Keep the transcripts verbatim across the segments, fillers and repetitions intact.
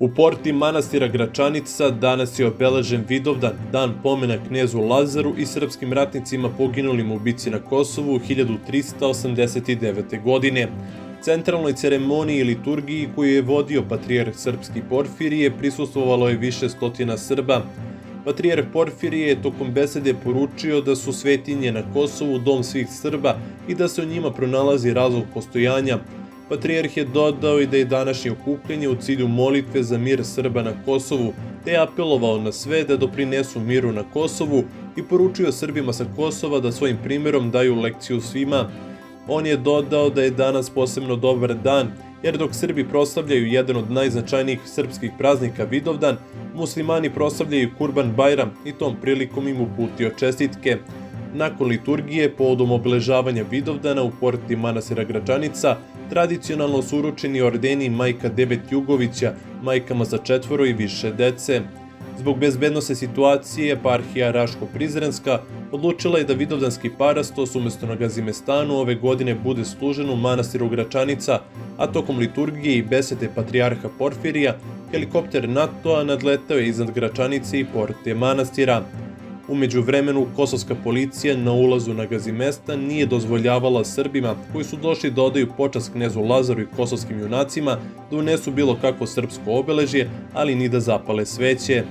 U porti manastira Gračanica danas je obeležen Vidovdan, dan pomena knezu Lazaru i srpskim ratnicima poginulim u bici na Kosovu hiljadu trista osamdeset devete. godine. Centralnoj ceremoniji i liturgiji koju je vodio patrijarh srpski Porfirije prisustvovalo je više stotina Srba. Patrijarh Porfirije je tokom besede poručio da su svetinje na Kosovu dom svih Srba i da se u njima pronalazi razlog postojanja. Patrijarh je dodao i da je današnje okupljanje u cilju molitve za mir Srba na Kosovu, te je apelovao na sve da doprinesu miru na Kosovu i poručio Srbima sa Kosova da svojim primjerom daju lekciju svima. On je dodao da je danas posebno dobar dan, jer dok Srbi proslavljaju jedan od najznačajnijih srpskih praznika Vidovdan, muslimani proslavljaju Kurban Bajram i tom prilikom im uputio čestitke. Nakon liturgije, povodom obeležavanja Vidovdana u porti manastira Gračanica, tradicionalno su uručeni ordeni Majka Debet Jugovića, majkama za četvoro i više dece. Zbog bezbednosne situacije, eparhija Raško-Prizrenska odlučila je da vidovdanski parastos umjesto na Gazimestanu ove godine bude služen u manastiru Gračanica, a tokom liturgije i besede patrijarha Porfirija, helikopter NATO-a nadletao je iznad Gračanice i porte manastira. U međuvremenu, kosovska policija na ulazu na Gazimestan nije dozvoljavala Srbima koji su došli da odaju počast knezu Lazaru i kosovskim junacima da unesu bilo kakvo srpsko obeležje, ali ni da zapale sveće.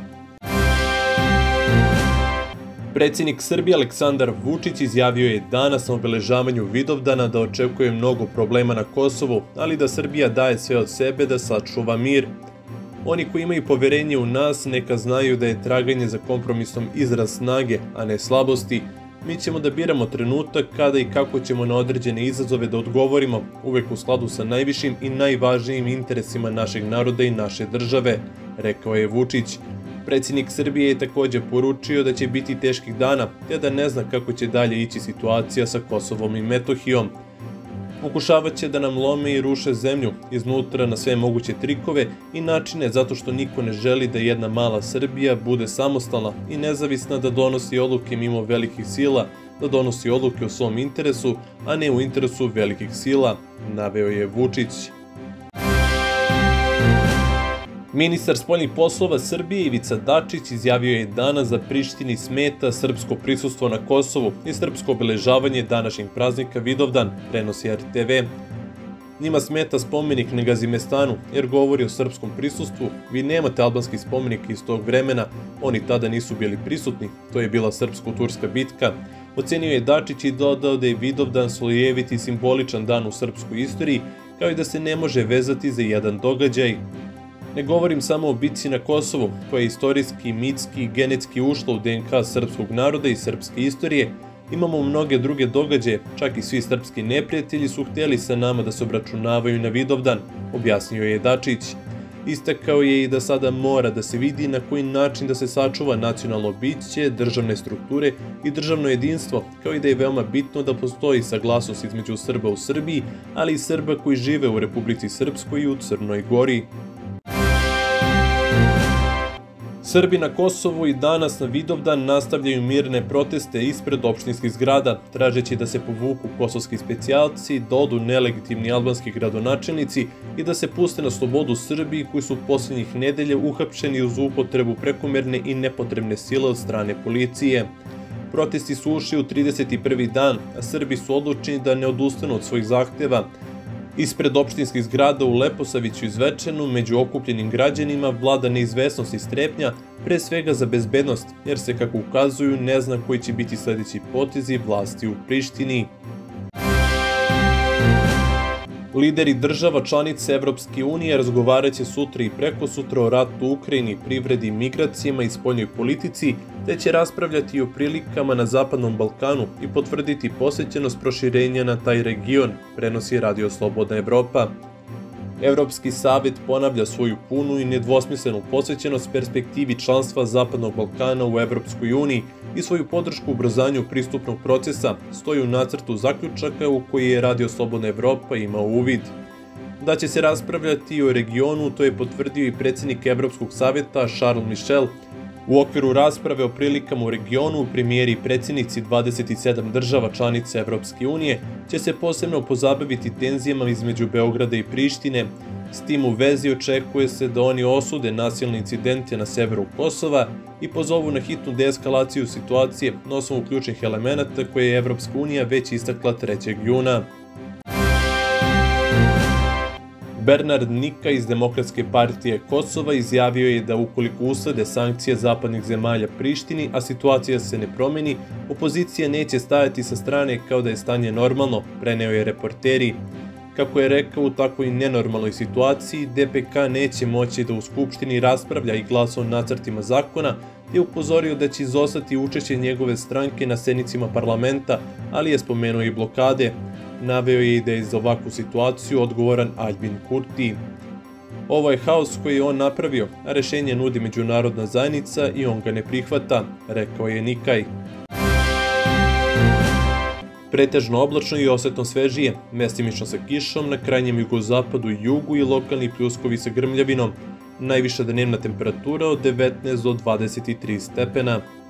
Predsjednik Srbije Aleksandar Vučić izjavio je danas na obeležavanju Vidovdana da očekuje mnogo problema na Kosovu, ali da Srbija daje sve od sebe da sačuva mir. Oni koji imaju poverenje u nas neka znaju da je traganje za kompromisom izraz snage, a ne slabosti. Mi ćemo da biramo trenutak kada i kako ćemo na određene izazove da odgovorimo, uvek u skladu sa najvišim i najvažnijim interesima našeg naroda i naše države, rekao je Vučić. Predsjednik Srbije je također poručio da će biti teških dana, te da ne zna kako će dalje ići situacija sa Kosovom i Metohijom. Pokušavat će da nam lome i ruše zemlju iznutra na sve moguće trikove i načine zato što niko ne želi da jedna mala Srbija bude samostalna i nezavisna, da donosi odluke mimo velikih sila, da donosi odluke u svom interesu, a ne u interesu velikih sila, naveo je Vučić. Ministar spoljnih poslova Srbije Ivica Dačić izjavio je danas da Prištini smeta srpsko prisustvo na Kosovu i srpsko obeležavanje današnjeg praznika Vidovdan, prenosi er te ve. Njima smeta spomenik na Gazimestanu jer govori o srpskom prisustvu. Vi nemate albanski spomenik iz tog vremena, oni tada nisu bili prisutni, to je bila srpsko-turska bitka. Ocenio je Dačić i dodao da je Vidovdan slojevit i simboličan dan u srpskoj istoriji, kao i da se ne može vezati za jedan događaj. Ne govorim samo o bitci na Kosovu, koja je istorijski, mitski i genetski ušla u de en ka srpskog naroda i srpske istorije. Imamo mnoge druge događaje, čak i svi srpski neprijatelji su htjeli sa nama da se obračunavaju na Vidovdan, objasnio je Dačić. Istakao je i da sada mora da se vidi na koji način da se sačuva nacionalno biće, državne strukture i državno jedinstvo, kao i da je veoma bitno da postoji saglasnost između Srba u Srbiji, ali i Srba koji žive u Republici Srpskoj i u Crnoj Gori. Srbi na Kosovu i danas na Vidovdan nastavljaju mirne proteste ispred opštinskih zgrada, tražeći da se povuku kosovski specijalci, da odu nelegitimni albanski gradonačelnici i da se puste na slobodu Srbiji koji su posljednjih nedelja uhapšeni uz upotrebu prekomerne i nepotrebne sile od strane policije. Protesti su ušli u trideseti prvi dan, a Srbi su odlučeni da ne odustanu od svojih zahteva. Ispred opštinskih zgrada u Leposaviću i Zvečanu među okupljenim građanima vlada neizvesnost i strepnja, pre svega za bezbednost, jer se, kako ukazuju, ne zna koji će biti sljedeći potezi vlasti u Prištini. Lideri država članica Evropske unije razgovarat će sutra i prekosutra o ratu u Ukrajini, privredi, migracijama i spoljnoj politici, te će raspravljati o prilikama na Zapadnom Balkanu i potvrditi posvećenost proširenja na taj region, prenosi Radio Slobodna Evropa. Evropski savet ponavlja svoju punu i nedvosmislenu posvećenost perspektivi članstva Zapadnog Balkana u Evropskoj uniji i svoju podršku ubrzanju pristupnog procesa, stoji u nacrtu zaključaka u koji je Radio Slobodna Evropa imao uvid. Da će se raspravljati i o regionu, to je potvrdio i predsjednik Evropskog saveta Charles Michel. U okviru rasprave o prilikama u regionu, premijeri i predsjednici dvadeset sedam država članica Evropske unije će se posebno pozabaviti tenzijama između Beograda i Prištine. S tim u vezi očekuje se da oni osude nasilne incidente na severu Kosova i pozovu na hitnu deeskalaciju situacije na osnovu ključnih elemenata koje je Evropska unija već istakla trećeg juna. Bernard Nika iz Demokratske partije Kosova izjavio je da ukoliko uslede sankcije zapadnih zemalja Prištini, a situacija se ne promeni, opozicija neće stajati sa strane kao da je stanje normalno, preneo je Reporteri. Kako je rekao, u takvoj nenormalnoj situaciji D P K neće moći da u Skupštini raspravlja i glasa o nacrtima zakona, te je upozorio da će izostati učešće njegove stranke na sednicama parlamenta, ali je spomenuo i blokade. Naveo je i da je za ovakvu situaciju odgovoran Albin Kurti. Ovo je haos koji je on napravio, a rešenje nudi međunarodna zajednica i on ga ne prihvata, rekao je Nikaj. Pretežno oblačno i osetno svežije, mestimično sa kišom na krajnjem jugozapadu i jugu i lokalni pljuskovi sa grmljavinom. Najviša dnevna temperatura od devetnaest do dvadeset tri stepena.